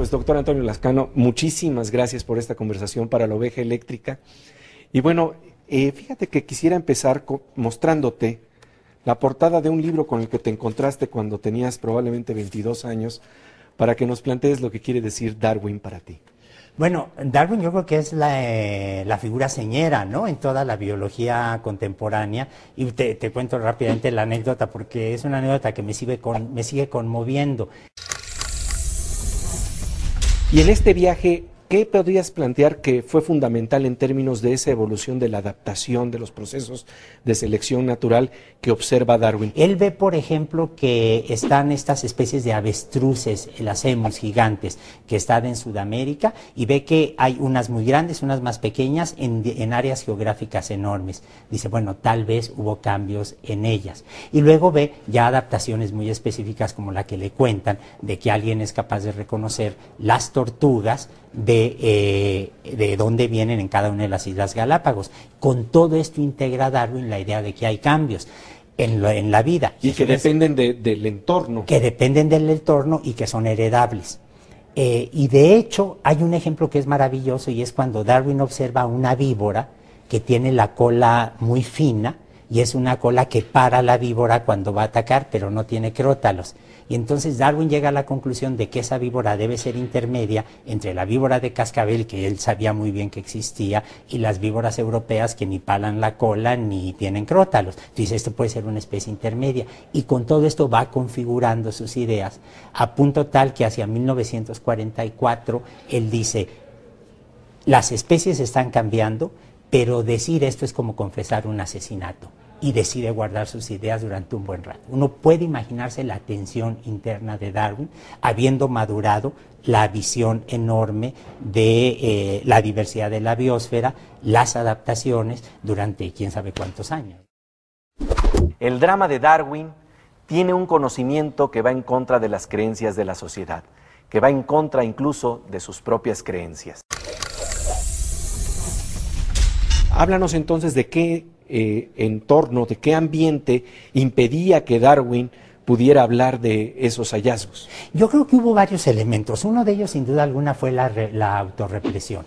pues doctor Antonio Lascano, muchísimas gracias por esta conversación para la Oveja Eléctrica. Y bueno, fíjate que quisiera empezar mostrándote la portada de un libro con el que te encontraste cuando tenías probablemente 22 años, para que nos plantees lo que quiere decir Darwin para ti. Bueno, Darwin yo creo que es la figura señera, ¿no?, en toda la biología contemporánea. Y te cuento rápidamente la anécdota, porque es una anécdota que me sigue conmoviendo. Y en este viaje, ¿qué podrías plantear que fue fundamental en términos de esa evolución de la adaptación de los procesos de selección natural que observa Darwin? Él ve, por ejemplo, que están estas especies de avestruces, las emus gigantes, que están en Sudamérica, y ve que hay unas muy grandes, unas más pequeñas, en áreas geográficas enormes. Dice, bueno, tal vez hubo cambios en ellas. Y luego ve ya adaptaciones muy específicas, como la que le cuentan, de que alguien es capaz de reconocer las tortugas de dónde vienen en cada una de las Islas Galápagos. Con todo esto integra Darwin la idea de que hay cambios en la vida. Y que dependen del entorno. Que dependen del entorno y que son heredables. Y de hecho hay un ejemplo que es maravilloso, y es cuando Darwin observa una víbora que tiene la cola muy fina, y es una cola que para la víbora cuando va a atacar, pero no tiene crótalos. Y entonces Darwin llega a la conclusión de que esa víbora debe ser intermedia entre la víbora de cascabel, que él sabía muy bien que existía, y las víboras europeas, que ni palan la cola ni tienen crótalos. Entonces esto puede ser una especie intermedia. Y con todo esto va configurando sus ideas, a punto tal que hacia 1944 él dice, las especies están cambiando, pero decir esto es como confesar un asesinato. Y decide guardar sus ideas durante un buen rato. Uno puede imaginarse la tensión interna de Darwin, habiendo madurado la visión enorme de la diversidad de la biosfera, las adaptaciones, durante quién sabe cuántos años. El drama de Darwin tiene un conocimiento que va en contra de las creencias de la sociedad, que va en contra incluso de sus propias creencias. Háblanos entonces de qué entorno, de qué ambiente impedía que Darwin pudiera hablar de esos hallazgos. Yo creo que hubo varios elementos. Uno de ellos, sin duda alguna, fue la autorrepresión.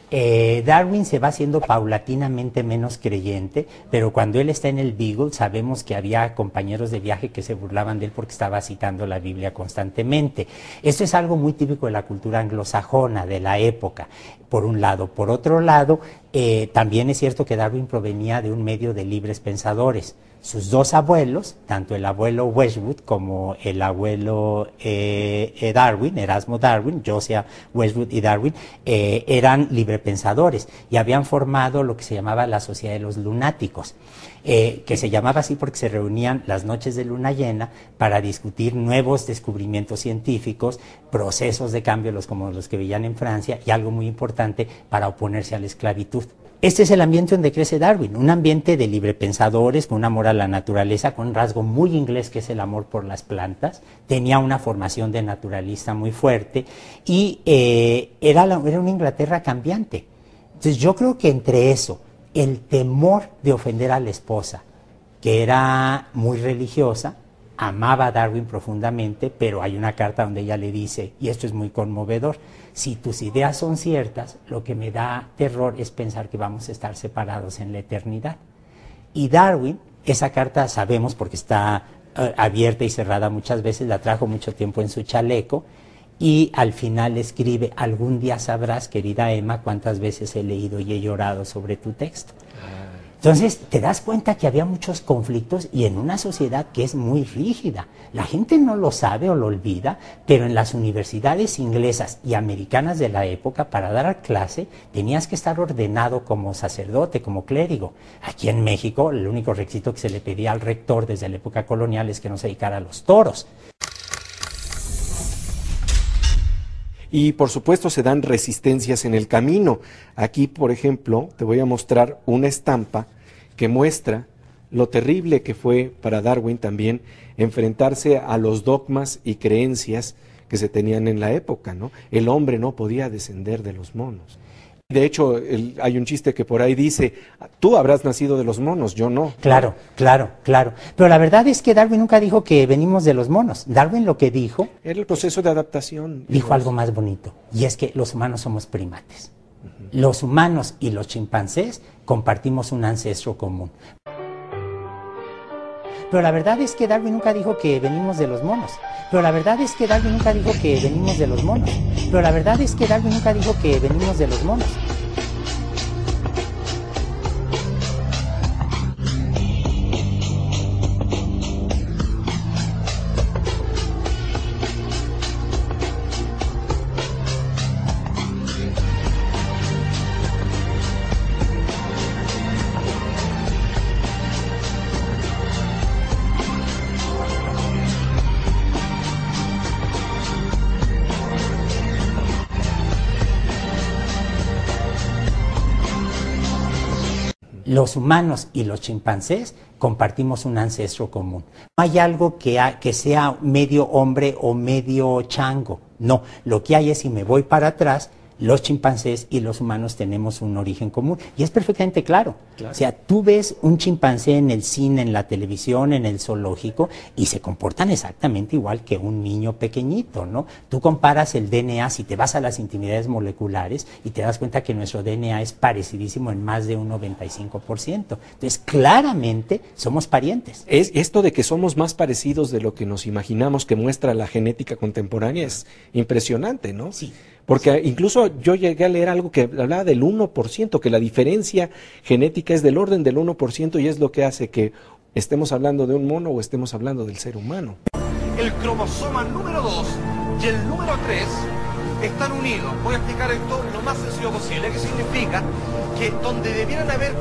Darwin se va haciendo paulatinamente menos creyente, pero cuando él está en el Beagle sabemos que había compañeros de viaje que se burlaban de él porque estaba citando la Biblia constantemente. Esto es algo muy típico de la cultura anglosajona de la época, por un lado. Por otro lado, también es cierto que Darwin provenía de un medio de libres pensadores. Sus dos abuelos, tanto el abuelo Wedgwood como el abuelo Darwin, Erasmo Darwin, Josiah Wedgwood y Darwin, eran librepensadores y habían formado lo que se llamaba la Sociedad de los Lunáticos, que se llamaba así porque se reunían las noches de luna llena para discutir nuevos descubrimientos científicos, procesos de cambio como los que veían en Francia, y algo muy importante, para oponerse a la esclavitud. Este es el ambiente donde crece Darwin, un ambiente de librepensadores, con un amor a la naturaleza, con un rasgo muy inglés que es el amor por las plantas. Tenía una formación de naturalista muy fuerte y era una Inglaterra cambiante. Entonces yo creo que entre eso, el temor de ofender a la esposa, que era muy religiosa, amaba a Darwin profundamente, pero hay una carta donde ella le dice, y esto es muy conmovedor, si tus ideas son ciertas, lo que me da terror es pensar que vamos a estar separados en la eternidad. Y Darwin, esa carta sabemos porque está abierta y cerrada muchas veces, la trajo mucho tiempo en su chaleco, y al final escribe, algún día sabrás, querida Emma, cuántas veces he leído y he llorado sobre tu texto. Entonces, te das cuenta que había muchos conflictos, y en una sociedad que es muy rígida. La gente no lo sabe o lo olvida, pero en las universidades inglesas y americanas de la época, para dar clase, tenías que estar ordenado como sacerdote, como clérigo. Aquí en México, el único requisito que se le pedía al rector desde la época colonial es que no se dedicara a los toros. Y por supuesto se dan resistencias en el camino. Aquí, por ejemplo, te voy a mostrar una estampa que muestra lo terrible que fue para Darwin también enfrentarse a los dogmas y creencias que se tenían en la época, ¿no? El hombre no podía descender de los monos. De hecho, hay un chiste que por ahí dice, tú habrás nacido de los monos, yo no. Claro, claro, claro. Pero la verdad es que Darwin nunca dijo que venimos de los monos. Darwin lo que dijo... Era el proceso de adaptación. Dijo algo más bonito, y es que los humanos somos primates. Los humanos y los chimpancés compartimos un ancestro común. Pero la verdad es que Darwin nunca dijo que venimos de los monos. Pero la verdad es que Darwin nunca dijo que venimos de los monos. Pero la verdad es que Darwin nunca dijo que venimos de los monos. Los humanos y los chimpancés compartimos un ancestro común. No hay algo que sea medio hombre o medio chango. No, lo que hay es, si me voy para atrás, los chimpancés y los humanos tenemos un origen común. Y es perfectamente claro. O sea, tú ves un chimpancé en el cine, en la televisión, en el zoológico, y se comportan exactamente igual que un niño pequeñito, ¿no? Tú comparas el DNA, si te vas a las intimidades moleculares, y te das cuenta que nuestro DNA es parecidísimo en más de un 95%. Entonces, claramente, somos parientes. Esto de que somos más parecidos de lo que nos imaginamos que muestra la genética contemporánea es impresionante, ¿no? Sí. Porque incluso yo llegué a leer algo que hablaba del 1%, que la diferencia genética es del orden del 1% y es lo que hace que estemos hablando de un mono o estemos hablando del ser humano. El cromosoma número 2 y el número 3 están unidos. Voy a explicar esto lo más sencillo posible. ¿Qué significa? Que donde debieran haber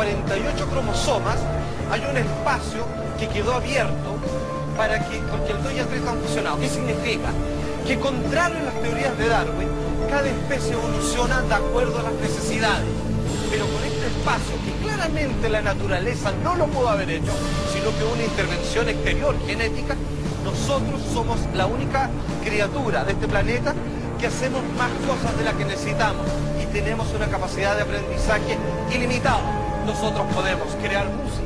48 cromosomas, hay un espacio que quedó abierto para que, porque el 2 y el 3 están fusionados. ¿Qué significa? Que contrario a las teorías de Darwin, cada especie evoluciona de acuerdo a las necesidades. Pero con este espacio, que claramente la naturaleza no lo pudo haber hecho, sino que una intervención exterior genética, nosotros somos la única criatura de este planeta que hacemos más cosas de las que necesitamos y tenemos una capacidad de aprendizaje ilimitada. Nosotros podemos crear música.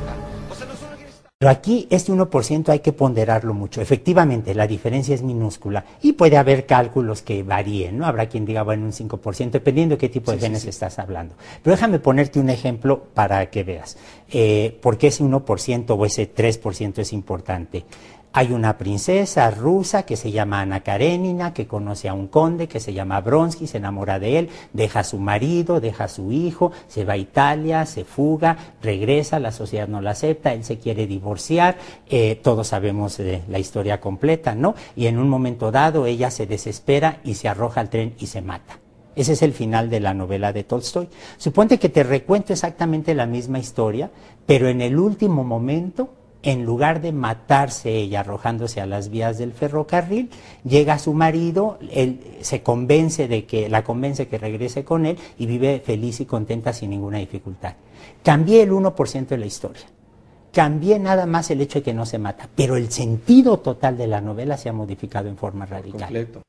Pero aquí este 1% hay que ponderarlo mucho. Efectivamente, la diferencia es minúscula y puede haber cálculos que varíen, ¿no? Habrá quien diga, bueno, un 5%, dependiendo de qué tipo de genes estás hablando. Pero déjame ponerte un ejemplo para que veas por qué ese 1% o ese 3% es importante. Hay una princesa rusa que se llama Ana Karenina, que conoce a un conde que se llama Bronsky, se enamora de él, deja a su marido, deja a su hijo, se va a Italia, se fuga, regresa, la sociedad no la acepta, él se quiere divorciar, todos sabemos la historia completa, ¿no? Y en un momento dado ella se desespera y se arroja al tren y se mata. Ese es el final de la novela de Tolstoy. Suponte que te recuento exactamente la misma historia, pero en el último momento, en lugar de matarse ella arrojándose a las vías del ferrocarril, llega su marido, él la convence que regrese con él y vive feliz y contenta sin ninguna dificultad. Cambié el 1% de la historia. Cambié nada más el hecho de que no se mata, pero el sentido total de la novela se ha modificado en forma radical. Completo.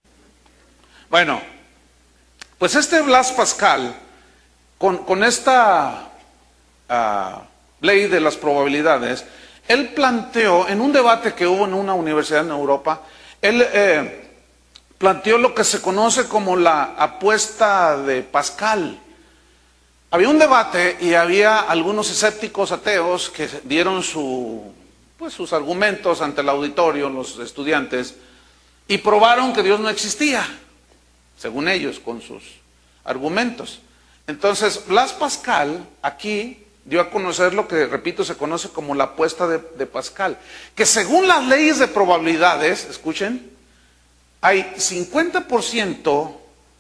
Bueno, pues Blaise Pascal, con esta ley de las probabilidades, él planteó, en un debate que hubo en una universidad en Europa, él planteó lo que se conoce como la apuesta de Pascal. Había un debate y había algunos escépticos ateos que dieron sus argumentos ante el auditorio, los estudiantes, y probaron que Dios no existía, según ellos, con sus argumentos. Entonces, Blaise Pascal aquí dio a conocer lo que, repito, se conoce como la apuesta de Pascal, que según las leyes de probabilidades, escuchen, hay 50%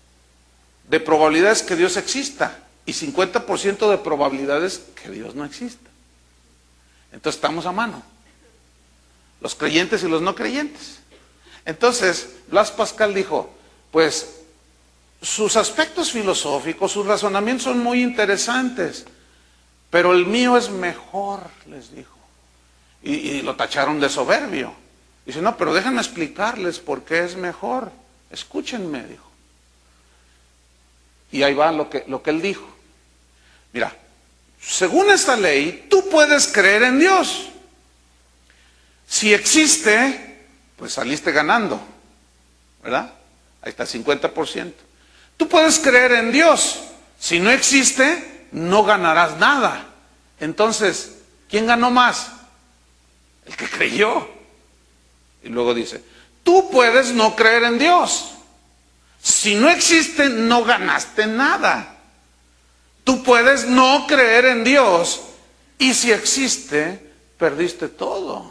de probabilidades que Dios exista y 50% de probabilidades que Dios no exista. Entonces estamos a mano, los creyentes y los no creyentes. Entonces, Blaise Pascal dijo, pues, sus aspectos filosóficos, sus razonamientos son muy interesantes, pero el mío es mejor, les dijo. Y lo tacharon de soberbio. Dice, no, pero déjenme explicarles por qué es mejor. Escúchenme, dijo. Y ahí va lo que él dijo. Mira, según esta ley, tú puedes creer en Dios. Si existe, pues saliste ganando, ¿verdad? Ahí está, 50%. Tú puedes creer en Dios. Si no existe, no ganarás nada. Entonces, ¿quién ganó más? El que creyó. Y luego dice, tú puedes no creer en Dios. Si no existe, no ganaste nada. Tú puedes no creer en Dios y si existe, perdiste todo.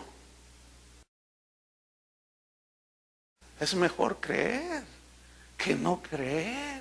Es mejor creer que no creer.